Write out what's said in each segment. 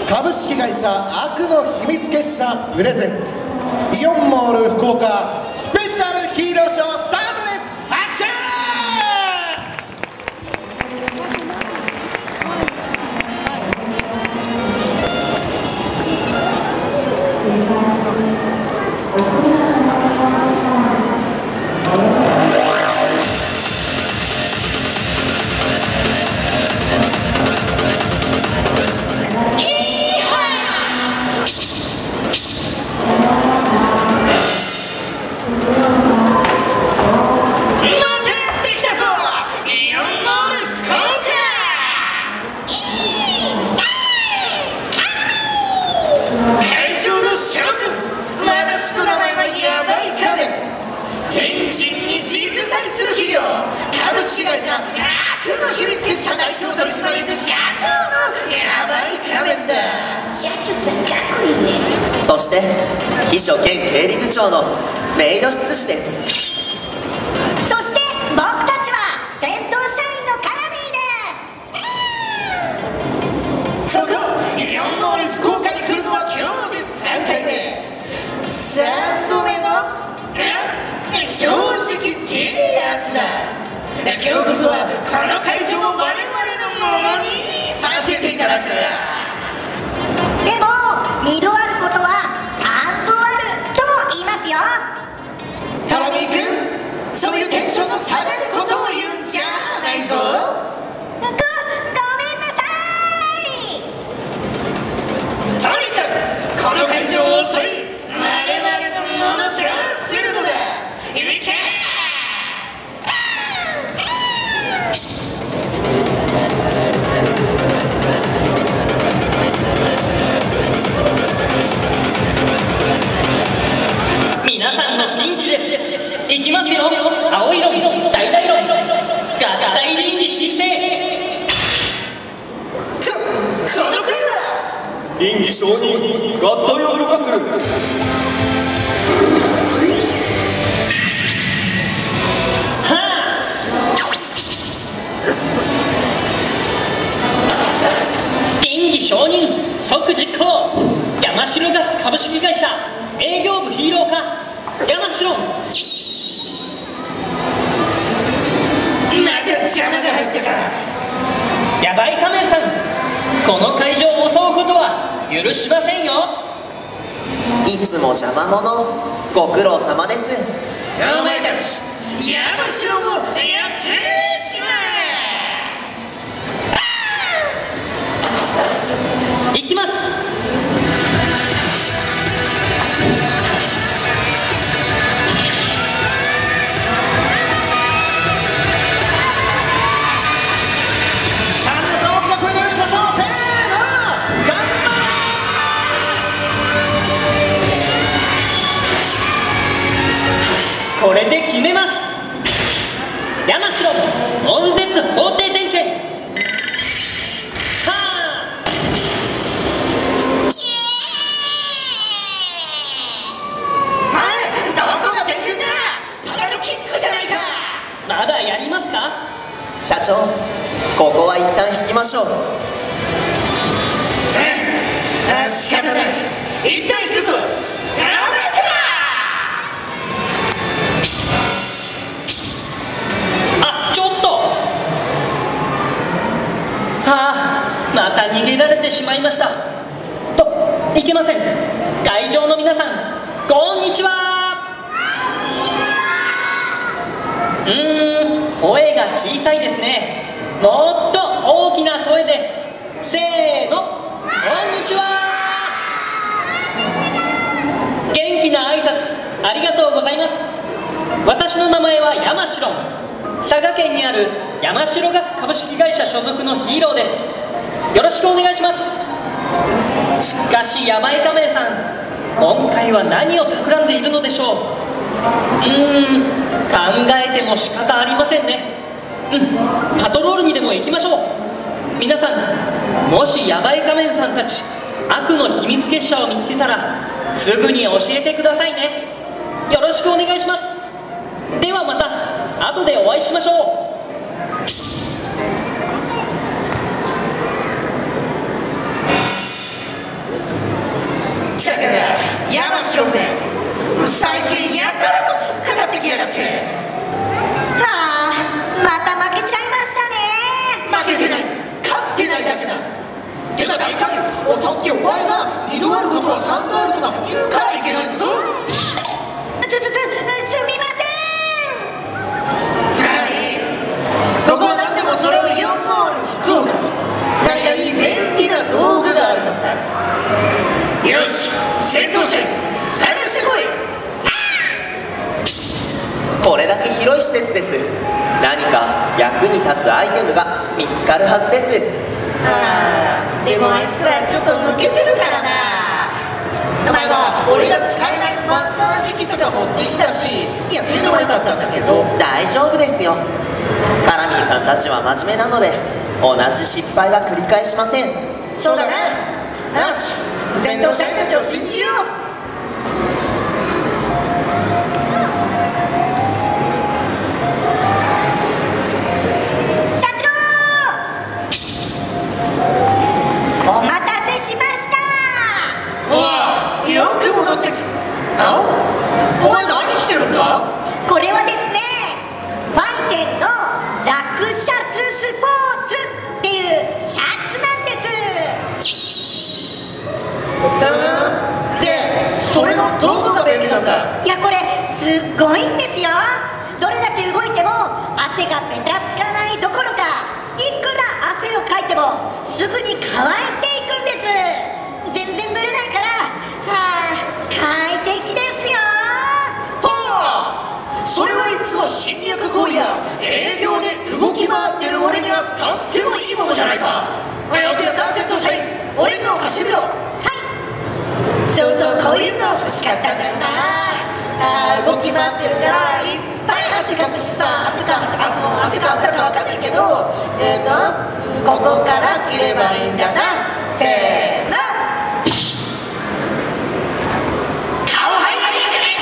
株式会社悪の秘密結社プレゼンツイオンモール福岡スペシャルヒーローショースタートです。アクション。株式会社悪の秘密結社代表取締役社長のヤバい仮面だ。 社長さんかっこいいね。 そして秘書兼経理部長のメイド執事です。 そして僕たちは先頭社員のカナミーです。 ここイオンモール福岡に来るのは今日で3回目。3度目の正直っていいやつだ。今日こそはこの会場を我々のものにさせていただく。 でも2度あることは3度あるとも言いますよ。 タラミー君、そういうテンションの下がることを言うんじゃないぞ。 ごめんなさい。 とにかくこの会場を襲い我々のものとするのだ。いけ。 皆さんのピンチです。いきますよ。青色、橙色、合体臨時申請。 この声は臨時承認合体を許可する。 臨時承認即実行。山城ガス株式会社営業部ヒーロー課山城。 また邪魔が入ったか。 ヤバい仮面さん、この会場を襲うことは許しませんよ。 いつも邪魔者、ご苦労様です。 お前たち山城をやってしまえ。いきます。これで決めます。山城温絶法廷点検。はあ。 どこが点検だ。ただのキックじゃないか。 まだやりますか。 社長、ここは一旦引きましょう。 仕方ない。一旦引くぞ。 また逃げられてしまいました。いけません。会場の皆さん、こんにちは。声が小さいですね。もっと大きな声で。せーの、こんにちは。元気な挨拶ありがとうございます。私の名前は山城。佐賀県にある山城ガス株式会社所属のヒーローです。よろしくお願いします。しかしヤバい仮面さん、今回は何を企んでいるのでしょう。考えても仕方ありませんね。パトロールにでも行きましょう。皆さん、もしヤバい仮面さんたち悪の秘密結社を見つけたらすぐに教えてくださいね。よろしくお願いします。ではまた後でお会いしましょう。 が大体さっきお前が2度あることは3度あるとか言うからいけないんだぞ。 すみません。 何？ここは何でも揃う4モール福岡。何かいい便利な道具があるはずだ。よし、先頭車探してこい。 これだけ広い施設です。何か役に立つアイテムが見つかるはずです。 でもあいつらちょっと抜けてるからな。前は俺が使えないマッサージ機とか持ってきたし、いやそれでもよかったんだけど。 大丈夫ですよ。カラミーさんたちは真面目なので同じ失敗は繰り返しません。 そうだな。よし、先頭社員たちを信じよう。 社長、お待たせしました。 おい、よく戻ってきた。お前何着てるんだ？ これはですね、ファイテンのラクシャツスポーツっていうシャツなんです。 で、それのどこが便利なんだ？ いや、これすっごいんですよ。どれだけ動いても汗がベタつかないどころか、いくら汗をかいてもすぐに乾いていくんです。全然ブレないから、快適ですよ。 はあ、それはいつも侵略行為や営業で動き回ってる俺にはとってもいいものじゃないか。よくやった先頭社員、俺のを貸してみろ。そうそう、こういうの欲しかったんだよな。動き回ってるからいっぱい汗かくしさ、汗かくか分かんないけど、ここから切ればいいんだな。せーの、顔入らねえじゃね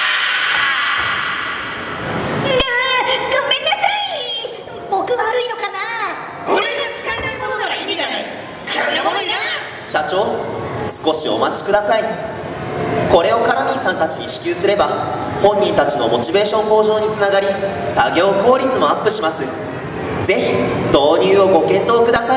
ごめんなさい。僕悪いのかな。 えか。俺が使えないものなら意味がない。こんなものいらん。 社長、少しお待ちください。これをカラミーさんたちに支給すれば本人たちのモチベーション向上につながり、作業効率もアップします。ぜひ導入をご検討ください。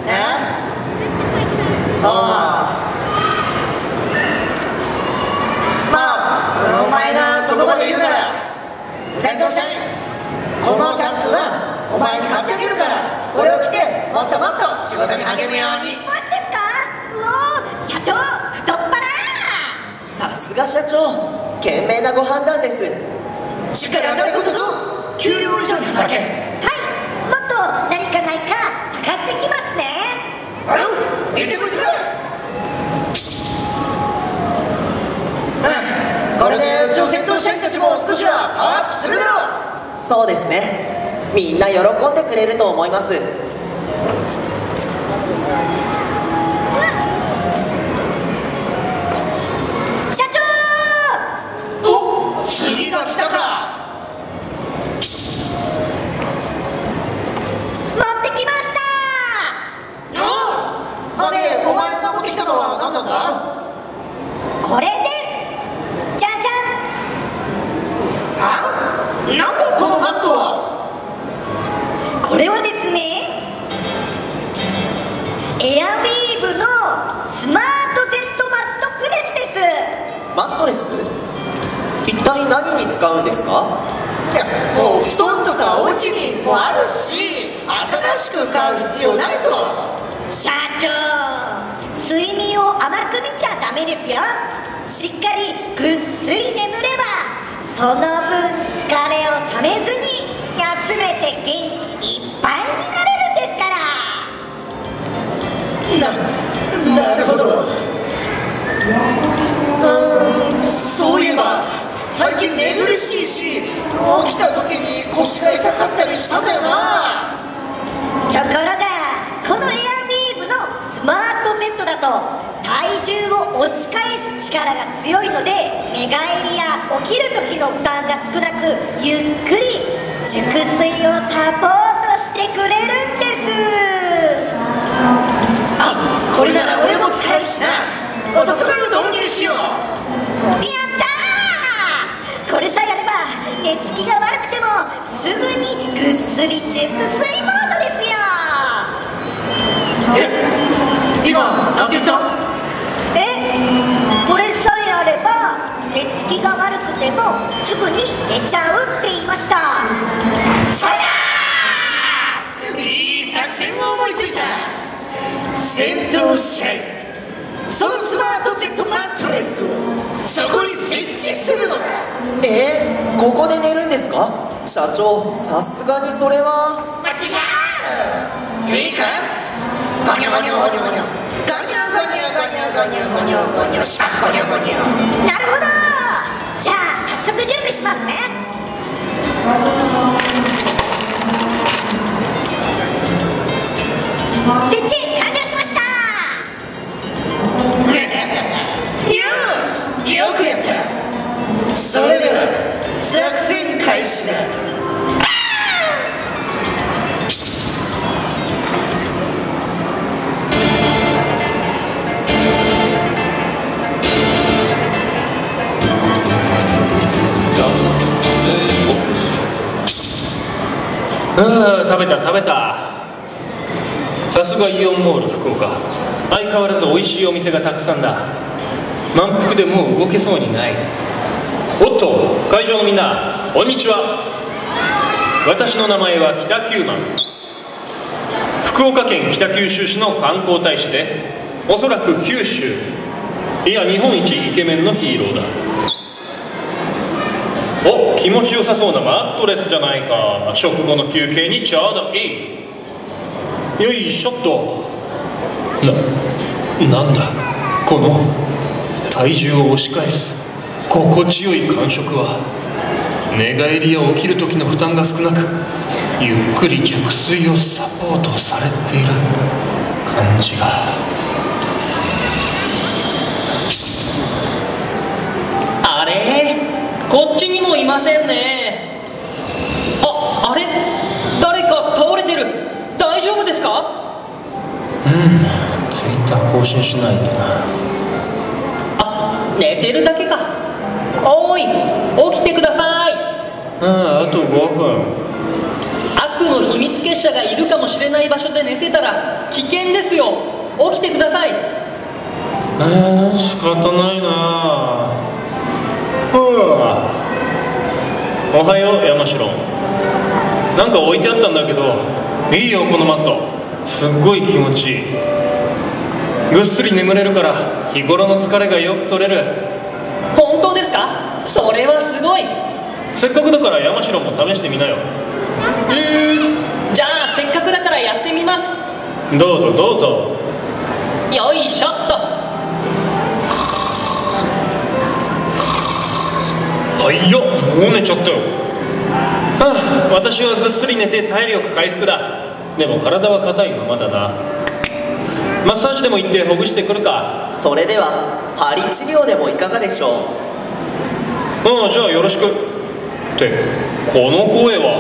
お前がそこまで言うなら、先頭社員、このシャツはお前に買ってあげるから、これを着てもっともっと仕事に励むように。 マジですか？うおー、社長太っ腹。 さすが社長、賢明なご判断です。 しっかり働くことぞ。給料以上に働け。 はい、もっと何かないか探してきますね。 行ってこいってか。これでうちの先頭社員たちも少しはパワーアップするだろう。 そうですね、みんな喜んでくれると思います。 社長、 お、次が来たか。 持ってきました。 ねえ、お前が持ってきたのは何なんだ？ これです。じゃじゃん。 なんだこのマットは。 これはですね、エアウィーヴのスマート Z マットプレスです。 マットレス？一体何に使うんですか？ いや、もう布団とかお家にもあるし、新しく買う必要ないぞ。 社長、睡眠を甘く見ちゃダメですよ。しっかりぐっすり眠れば、その分疲れをためずに休めて元気いっぱいになれるんですから。 なるほど。そういえば最近寝苦しいし、起きた時に腰が痛かったりしたんだよな。 ところがこのエアウィーヴのスマート Z だと体重を押し返す力が強いので、寝返りや起きる時の負担が少なく、ゆっくり熟睡をサポートしてくれるんです。 これなら俺も使えるしな。早速導入しよう。 やったー。これさえあれば寝つきが悪くてもすぐにぐっすり熟睡モードですよ。 今すぐに捨てちゃうって言いました。 それだー、いい作戦を思いついた。戦闘試合、そのスマート Z マットレスをそこに設置するのだ。 ここで寝るんですか？社長、さすがにそれは。 間違う。いいか、ゴニョゴニョゴニョゴニョゴニョゴニョゴニョゴニョゴニョゴニョシャッゴニョゴニョ。 なるほど。じゃあ早速準備しますね。設置完了しました。 よし、よくやった。それでは作戦開始だ。 食べた。さすがイオンモール福岡、相変わらず美味しいお店がたくさんだ。満腹でもう動けそうにない。おっと、会場のみんなこんにちは。私の名前は北九万、福岡県北九州市の観光大使で、おそらく九州、いや日本一イケメンのヒーローだ。お、気持ちよさそうなマットレスじゃないか。食後の休憩にちょうどいい。よいしょっと。なんだこの体重を押し返す心地よい感触は。寝返りや起きる時の負担が少なく、ゆっくり熟睡をサポートされている感じが。 あれ、こっちにもいませんね。あれ、誰か倒れてる。大丈夫ですか？ ツイッター更新しないとな。 寝てるだけか。おーい、起きてください。 あと5分。 悪の秘密結社がいるかもしれない場所で寝てたら危険ですよ。起きてください。 仕方ないな。おはよう山城。なんか置いてあったんだけど、いいよこのマット、すっごい気持ちいい。ぐっすり眠れるから日頃の疲れがよく取れる。 本当ですか？それはすごい。 せっかくだから山城も試してみなよ。 じゃあせっかくだからやってみます。 どうぞどうぞ。 よいしょっと。 はいよ、もう寝ちゃったよ。私はぐっすり寝て体力回復だ。でも体は硬いままだな。マッサージでも行ってほぐしてくるか。 それでは針治療でもいかがでしょう？ じゃあよろしく。ってこの声は。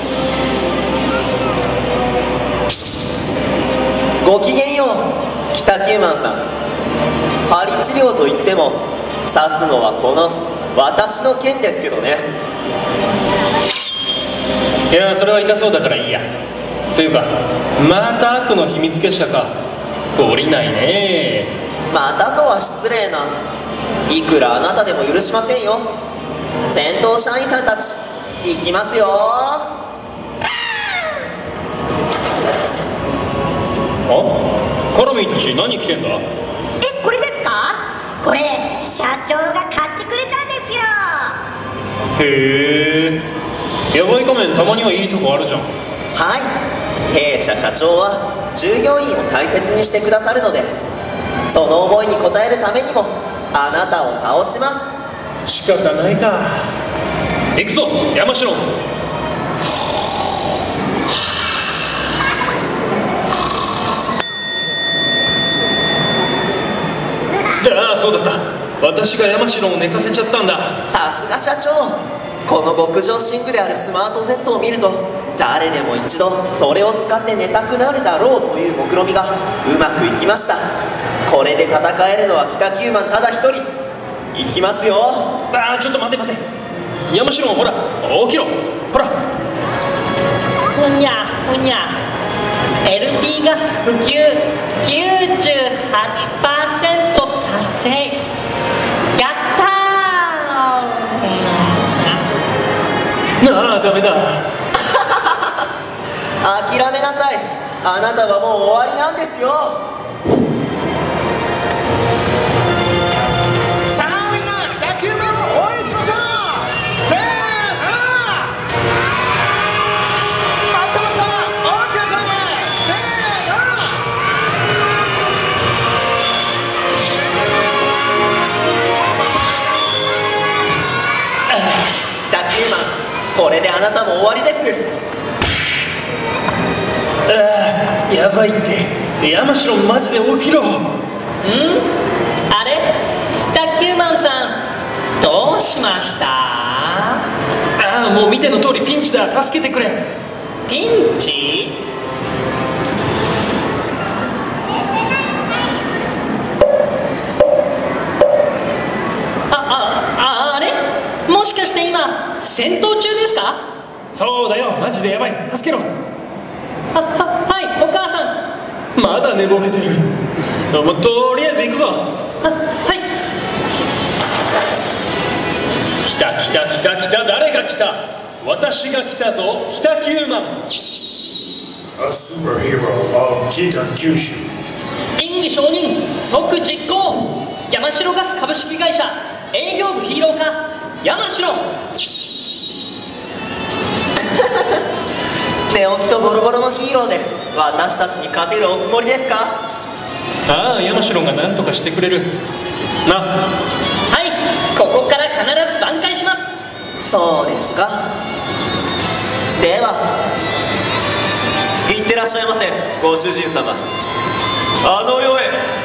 ごきげんよう北九万さん。針治療といっても刺すのはこの私の剣ですけどね。 いや、それは痛そうだからいいや。というか、また悪の秘密結社か。懲りないね。 またとは失礼な。いくらあなたでも許しませんよ。先頭社員さんたち行きますよ。 カラミーたち何着てんだ？ これですか？これ社長が買ってくれたんですよ。 へえ、ヤバい仮面たまにはいいとこあるじゃん。 はい、弊社社長は従業員を大切にしてくださるので、その思いに応えるためにもあなたを倒します。 仕方ないか。行くぞ山城。そうだった。私が山城を寝かせちゃったんだ。 さすが社長。この極上寝具であるスマート Z を見ると、誰でも一度それを使って寝たくなるだろうという目論見がうまくいきました。これで戦えるのは北九万ただ一人。いきますよ。 ちょっと待て山城、ほら起きろ。ほら。 ふにゃふにゃ。 LP ガス普及 98% 達成。やったー。 ああダメだ。 諦めなさい。あなたはもう終わりなんですよ。 さあみんな100球目を応援しましょう。せーの、もっともっと大きな声でせーの。 北九マン、これであなたも終わりです。 やばいって。山城マジで起きろ。 あれ北九万さんどうしました？ ああもう見ての通りピンチだ。助けてくれ。 ピンチ？あれもしかして今戦闘中ですか？ そうだよ、マジでやばい。助けろ。 はいお母さん。 まだ寝ぼけてる。もうとりあえず行くぞ。 はい。 来た来た来た来た。誰が来た？私が来たぞ。北九マン。 A superhero of 北九州。 演技承認即実行。山城ガス株式会社営業部ヒーロー課山城。 寝起きとボロボロのヒーローで私たちに勝てるおつもりですか？ ああ山城が何とかしてくれるな。 はい、ここから必ず挽回します。 そうですか。では行ってらっしゃいませご主人様。あの世へ。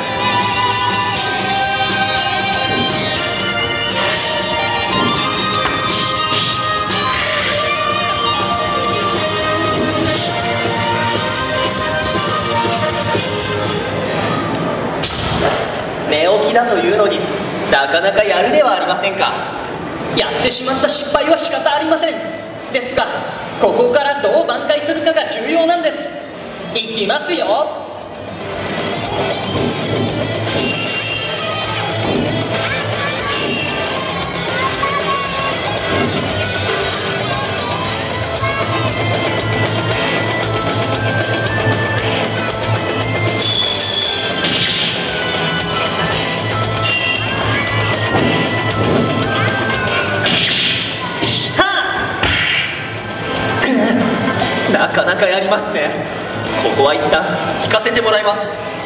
寝起きだというのになかなかやるではありませんか。 やってしまった失敗は仕方ありません。ですがここからどう挽回するかが重要なんです。いきますよ。 なかなかやりますね。ここは一旦引かせてもらいます。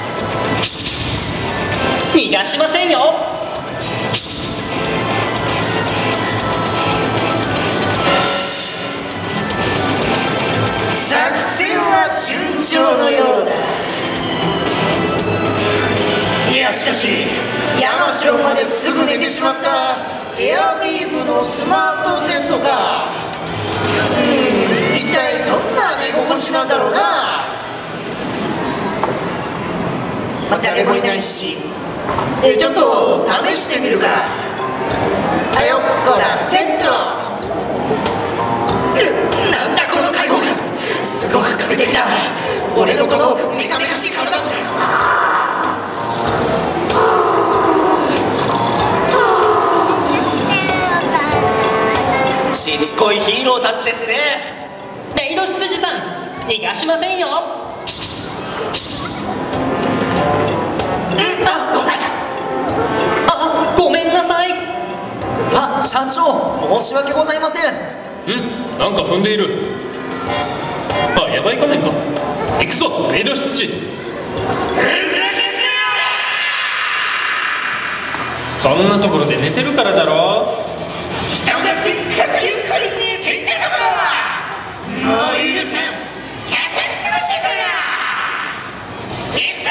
逃がしませんよ。 作戦は順調のようだ。いやしかし山城まですぐ寝てしまったエアビームのスマート Z が一体どんな寝心地なんだろうな。まあ、誰もいないしちょっと試してみるか。はよっこらセット。なんだこの開放感、すごく快適だ。俺のこのメカメカしい体もしつこいヒーローたちですね。 メイド執事さん逃がしませんよ。ごめんなさい。 あ、社長申し訳ございません。 なんか踏んでいる。やばい仮面か。行くぞメイド執事。そんなところで寝てるからだろ。 人がせっかくゆっくり見えていたところはもう許さん。叩き潰してくるな。いざ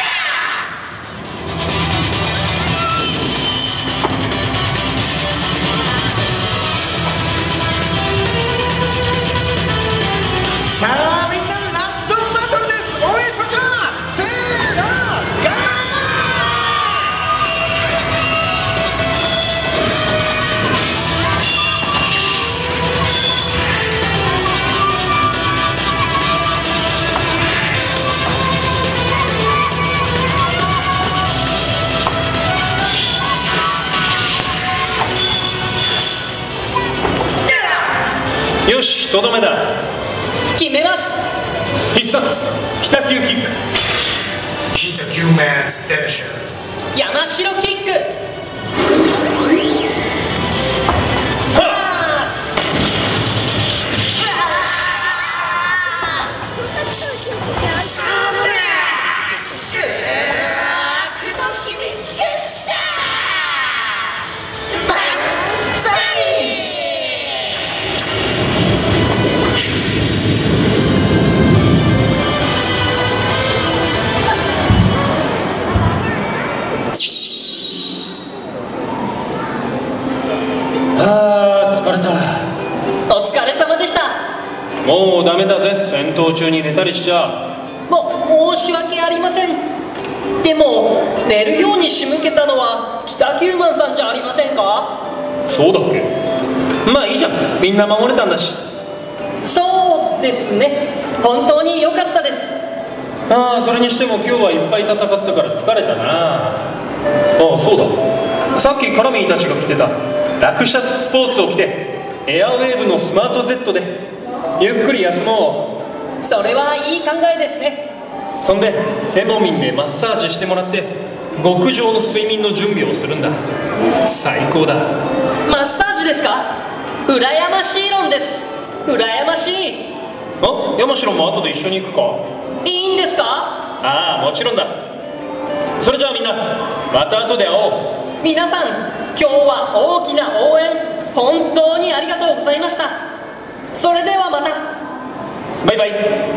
さあみんなラストバトルです。応援しましょう。せーの、頑張れ。 とどめだ。 決めます。 必殺北急キック。 Kita Q Man's finisher. 山城キック。 疲れた。 お疲れ様でした。 もうダメだぜ、戦闘中に寝たりしちゃ。 申し訳ありません。でも寝るように仕向けたのは北九マンさんじゃありませんか？ そうだっけ。まあいいじゃん、みんな守れたんだし。 そうですね、本当に良かったです。 それにしても今日はいっぱい戦ったから疲れたな。そうだ、さっきカラミーたちが着てたラクシャツスポーツを着てエアウェーブのスマート Z でゆっくり休もう。 それはいい考えですね。 そんでテモミンでマッサージしてもらって極上の睡眠の準備をするんだ。最高だ。 マッサージですか？羨ましい論です。羨ましい。 山城も後で一緒に行くか？ いいんですか？ もちろんだ。それじゃあみんなまた後で会おう。 皆さん、今日は大きな応援本当にありがとうございました。それではまた。 バイバイ。